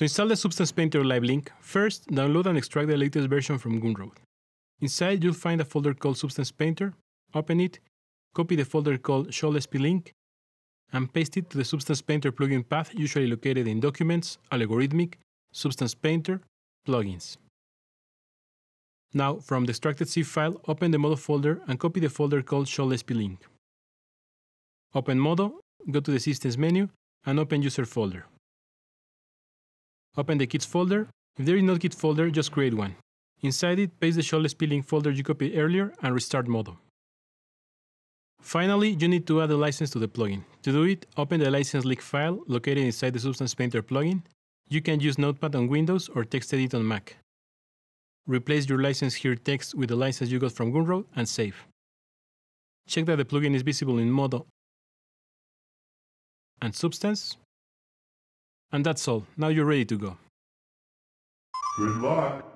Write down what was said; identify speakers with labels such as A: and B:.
A: To install the Substance Painter live link, first download and extract the latest version from Gumroad. Inside, you'll find a folder called Substance Painter. Open it, copy the folder called ShowLSP and paste it to the Substance Painter plugin path usually located in Documents, Algorithmic, Substance Painter, Plugins. Now, from the extracted zip file, open the Modo folder and copy the folder called ShowLSP. Open Modo, go to the Systems menu, and open User folder. Open the Kits folder. If there is no Kit folder, just create one. Inside it, paste the ShowLSP folder you copied earlier and restart Modo. Finally, you need to add a license to the plugin. To do it, open the license leak file located inside the Substance Painter plugin. You can use Notepad on Windows or TextEdit on Mac. Replace your license here text with the license you got from Gumroad and save. Check that the plugin is visible in Modo and Substance. And that's all. Now you're ready to go.
B: Good luck!